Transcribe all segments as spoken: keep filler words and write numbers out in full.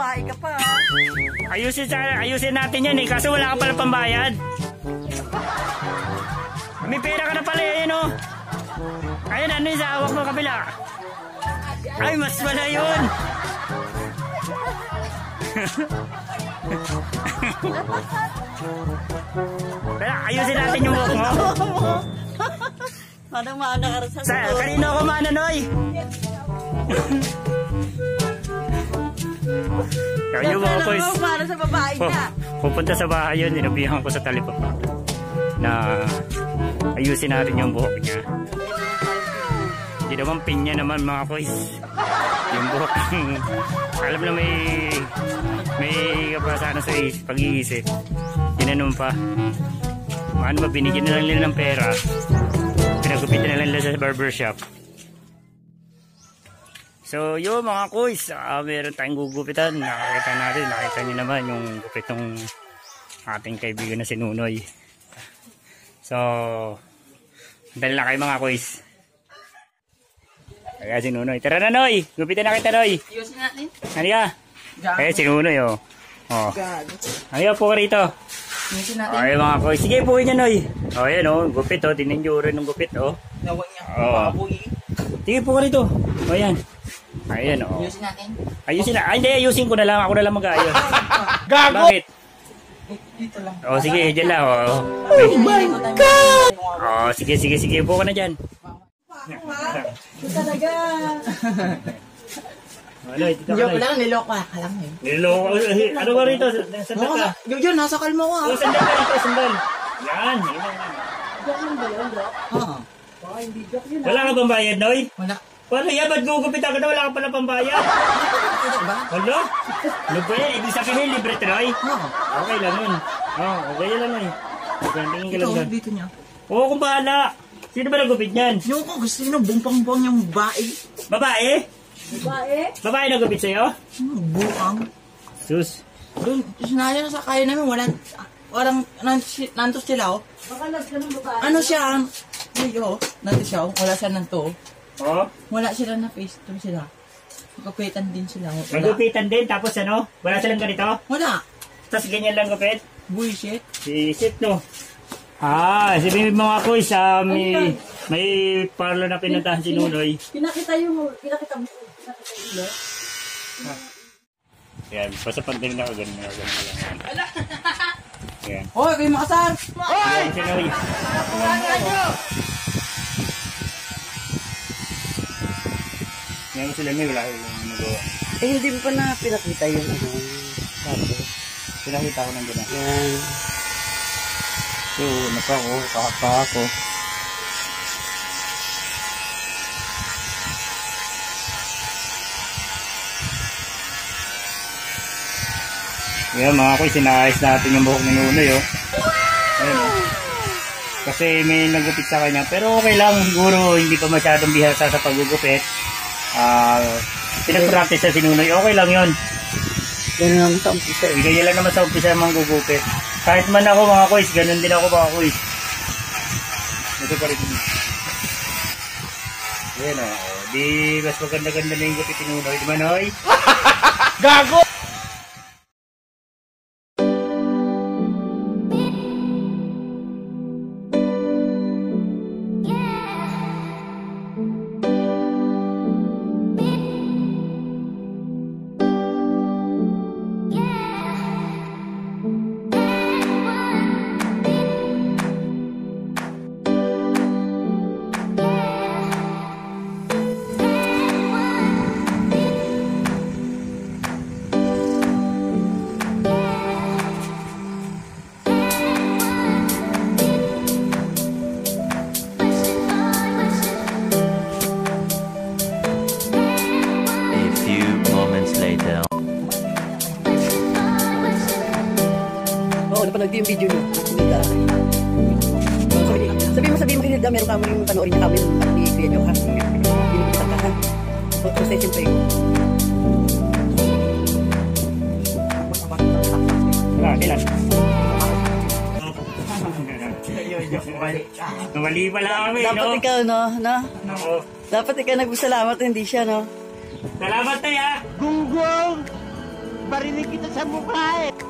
babae ka pa. Ayusin, ayusin natin yan eh, kaso wala ka pala pambayad. May pera ka na pala yun oh. Ayun, ano yung sa hawak mo kabila? Ay, mas wala yun. Pero ayusin natin yung buhok mo. Manang maana ka rin sa Sa, kanino ako mananoy? Kayo mga boys. Para sa babae niya. Pupunta sa bahay yun, inabihan ko sa talipapa na ayusin natin yung buhok niya. Hindi naman pinya naman mga boys. Yung buhok, alam na may may kapasana sa pag-iisip. Ginanong pa. Ano ba, binigyan na lang nila ng pera. Pinagupitan na lang nila sa barbershop. So yun mga kuys, uh, meron tayong gugupitan. Nakakita natin, nakita nyo naman yung gupit ng ating kaibigan na si Nunoy. So dali lang kayo mga kuys. Kaya si Nunoy, tara na Noy, gupitan na kita Noy. Ayusin natin. Ano ka? Kaya si Nunoy oh. Oh. Ano ka po ka rito? Ayusin natin. Okay mga kuys, sige po niya Noy. O yan oh, gupit oh, tinan nyo rin ng gupit oh. Nawa niya, oh. Sige po ka rito. O yan. Ayan o. Ayusin natin. Ayusin na. Ay, hindi. Ayusin ko na lang. Ako na lang mag-ayos. Gago! Bakit? Dito lang. O, sige. Dyan lang. O. Oh my God! O, sige, sige, sige. Upo ka na dyan. Ito talaga. Ano, dito ka Joke na. lang, niloko ka lang eh. Niloko. Ano ka rito? Sandal ka. Yun, nasa kalma ko ah. O, sandal ka rito. Sandal. Yan. Joke lang ba yun, bro? Oo. Baka hindi joke yun ah. Wala ka bang bayad, Noy? Wala. Paano yan? Ba't gugupit ako na wala ka pala pambayad? Ano ba? Ano? Ano ba yan? Ibig sabihin libre, Troy? Oo. Okay lang yun. Oo, okay lang eh. Tingin ka lang Ito, dyan. dito niya. Oo, kung bahala. Sino ba nagupit niyan? Yung ko, gusto nyo, bumpang-buang yung babae. Babae? Babae? Babae nagupit sa'yo? Hmm, buang. Sus. Doon, sinaya na sa kaya namin, walang, walang, nantos sila oh. Baka nagtanong babae. Ano siya, ang, ay oh, nantos siya oh, wala siya nanto. Oo. Wala sila na face to sila. Magkupitan din sila. Wala. Nagupitan din, tapos ano? Wala silang ganito? Wala. Tapos ganyan lang gupit? Bullshit. Isip no. Ah, sabihin mo mga kuys, ah, may, may parlor na pinuntahan si Nunoy. Pinakita yung, pinakita mo. Pinakita yung ilo. Yan, basta pag din ako, ganun na, ganun na lang. Yan. Hoy, kayo makasar! Yan si Nunoy. Ngayon sila may wala yung nagawa. Eh, hindi mo pa na pinakita yung ano. Tapos. Pinakita ko ng gano'n. Yan. So, napa ako, kakapa ako. Yan mga kuy, sinayos natin yung buhok ni Nunoy oh. Ayun oh. Kasi may nagupit sa kanya, pero okay lang, siguro hindi pa masyadong bihasa sa paggugupit. Ah, uh, pinag-practice sa si Nunoy, okay lang yun. Yan lang sa umpisa. Ganyan lang naman sa umpisa mga gugupit. Kahit man ako mga kuys, ganun din ako mga kuys. Ito pa rin. Ayan o. Oh. Di, mas maganda-ganda na yung gupit ni Nunoy. Di ba Noy? Gago! Napanood yung video niyo. Sabi mo, sabi mo kinilda, meron ka mo yung panoorin niya kami yung ni Kuya Joe ha. Pinupitan ka ha. Possession pa yun. Wala, kailan? Mali pala kami, no? Dapat ikaw, no? no? Oo. Dapat ikaw nagpasalamat, hindi siya, no? Salamat tayo ha! Gunggong! Barinig kita sa mukha eh.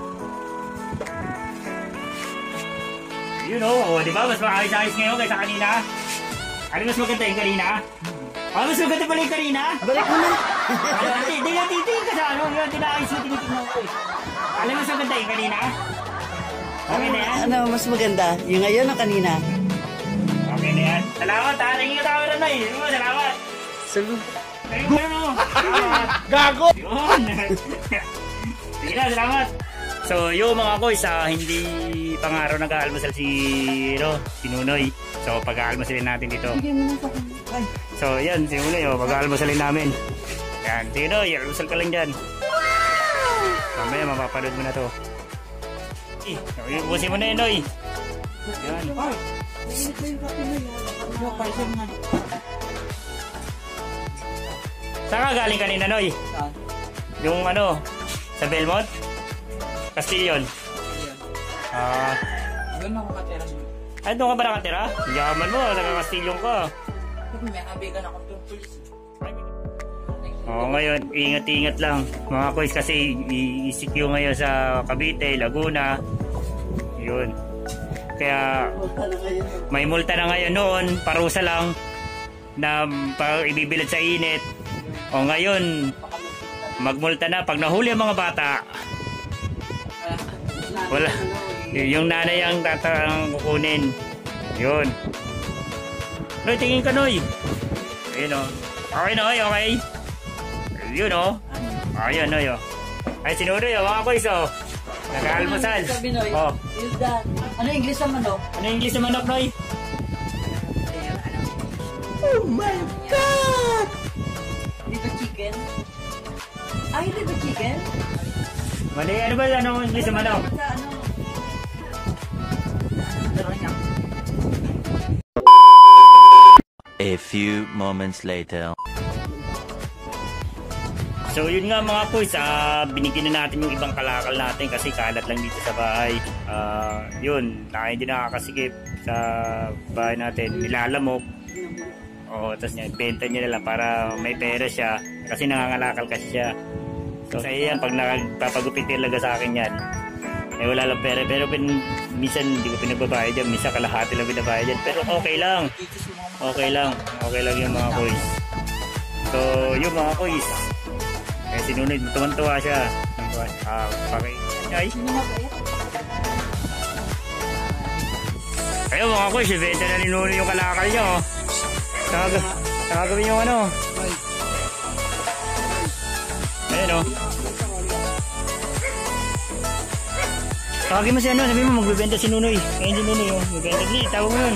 You know, oh, di ba? Mas maayos-ayos ngayon kaysa kanina. Ano mas maganda yung kanina? Ah, mas maganda pala yung kanina? Balik mo na. Hindi nga titingin ka sa ano, yun, tinaayos mo, tinitingnan ko eh. Alam mas maganda yung kanina? Okay na yan? Ano, mas maganda? Yung ngayon o kanina? Okay na yan. Salamat ha, naging ka tawag na eh. Salamat. Sabi- Naging ka na no. Salamat. Gago! Yun. Sige na, salamat. So, yung mga koys, ah, hindi pang araw nag-aalmasal si, no, si Nunoy. So, pag-aalmasalin natin dito. So, yan, si Nunoy, oh, pag-aalmasalin namin. Yan, si Nunoy, almasal ka lang dyan. Mamaya, mapapanood mo na to. Eh, ubusin mo na yun, Noy. Yan. Yung parcel nga. Saan ka galing kanina, Noy? Saan? Yung ano, sa Belmont? Castillon. Ah, Doon ako katera. ay, doon ka ba nakatira? Yaman mo, nagka-Castillon ka. May kabigan akong doon pulis. Oo, ngayon, ingat-ingat lang. Mga koys, kasi i-E C Q ngayon sa Cavite, Laguna. Yun. Kaya, may multa na ngayon noon, parusa lang, na pa ibibilad sa init. O ngayon, magmulta na. Pag nahuli ang mga bata, wala. Yung nanay ang tatang kukunin. Yun. Noy, tingin ka, Noy. Ayun o. Okay, Noy, okay. Yun o. Ayun, Noy o. Ay, sinunoy o, mga boys o. Nag-aalmusal. Sabi, Noy, Oh. is that? Ano yung English naman, no? Ano yung English sa manok, Noy? Oh my God! Di ba chicken? Ay, di ba chicken? Mali, ano ba? Ano yung English sa manok? Sa ano? Ano niya? A few moments later. So yun nga mga boys, ah, binigyan na natin yung ibang kalakal natin kasi kalat lang dito sa bahay. Ah, yun, na hindi nakakasikip sa bahay natin, nilalamok. Oo, tapos niya, benta niya na lang para may pera siya kasi nangangalakal kasi siya. So sa yan, pag nagpapagupit talaga sa akin yan, eh wala lang pera, pero pin, minsan hindi ko pinagbabayad yan, minsan kalahati lang binabayad yan, pero okay lang. Okay lang, okay lang yung mga boys. So yung mga boys, eh sinunod, tuwan-tuwa siya. Ah, paki... Ay. Ayun mga boys, ibenta na ni Nuno yung kalakal niya, oh. Saka, saka gawin yung ano. Ayun, oh. Tawagin mo si ano, sabi mo magbibenta si Nunoy. Ayun si Nunoy, oh. Magbibenta. Hindi, tawag mo yun.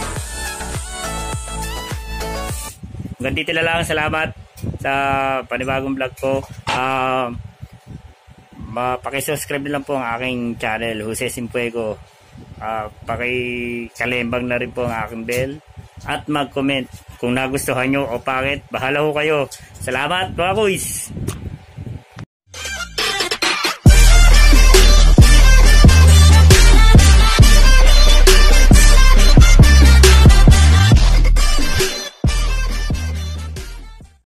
Hanggang dito na lang, salamat sa panibagong vlog ko. Uh, Pakisubscribe na lang po ang aking channel, Jose Simpuego. Uh, Pakikalembang na rin po ang aking bell. At mag-comment kung nagustuhan nyo o bakit. Bahala ho kayo. Salamat mga boys!